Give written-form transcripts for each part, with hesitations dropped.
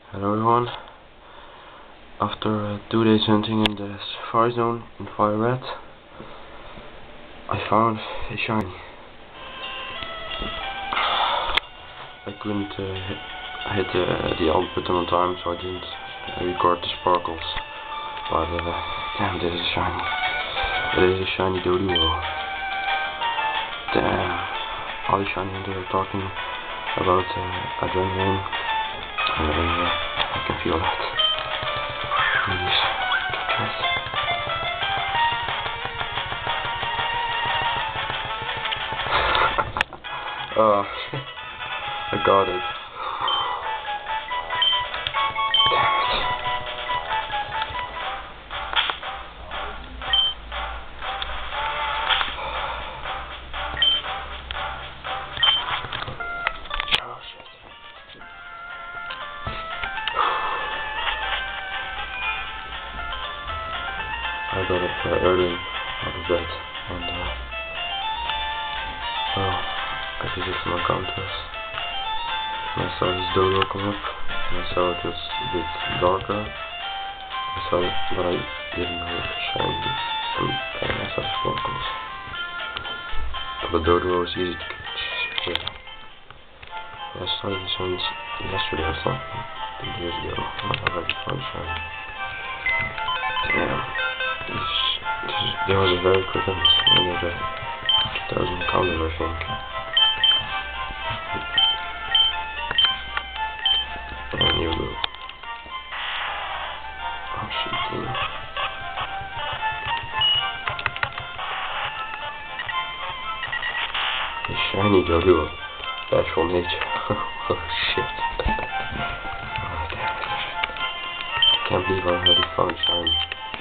Hello everyone. After 2 days hunting in the safari zone in Fire Red, I found a shiny. I couldn't hit the alt button on time, so I didn't record the sparkles. But damn, this is shiny. It is a shiny Doduo. Damn, all the shiny hunters are talking about adrenaline. I can feel that. Please, capture it. Oh, I got it. Damn it. Oh shit. I got up early out of bed and I visited my counters and I saw this Doduo come up and I saw it was a bit darker. I saw it, but I didn't know it was shiny and I saw the sparkles. But Doduo was easy to catch. Yeah. I started this one yesterday or something, 2 days ago. I already found shiny. Damn. There was a very quick hunt, another 2,000 counters I think. And here we go. Oh shit, dude. A shiny Doduo. Bashful nature. Oh shit. Oh damn it. I can't believe I already found shiny.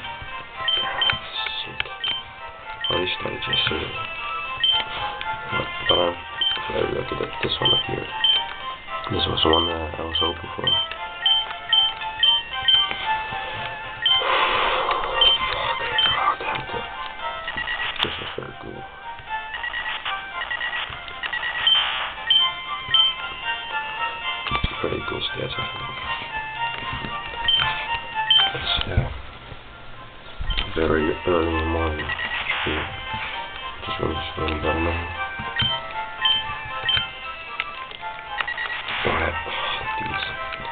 I only started yesterday, but I'm very lucky that this one appeared. This was one I was hoping for. Fuck, oh damn it. This was very cool. Pretty cool stats, I think. It's very early in the morning. Just really slowing down now. Alright, these.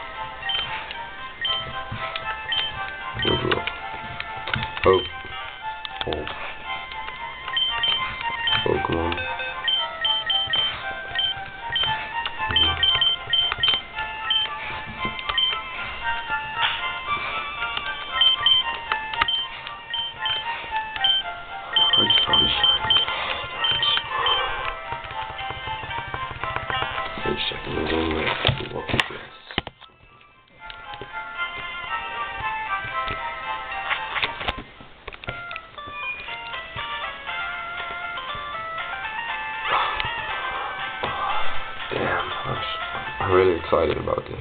Doduo. Oh. Oh. Pokemon. I just found the shiny. Wait a second, I'm going to walk into this. Damn, I'm really excited about this.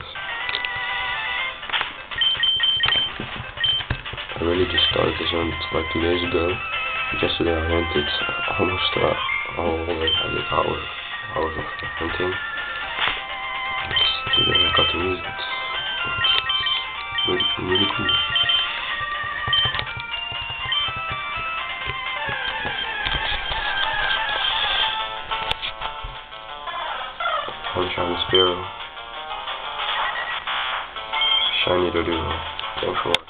I really just started this one like 2 days ago. Yesterday I hunted almost all the 8 hours of hunting. Today I got to use it. It's really cool. I'm shiny Sparrow. Shiny Doduo. Thanks for watching.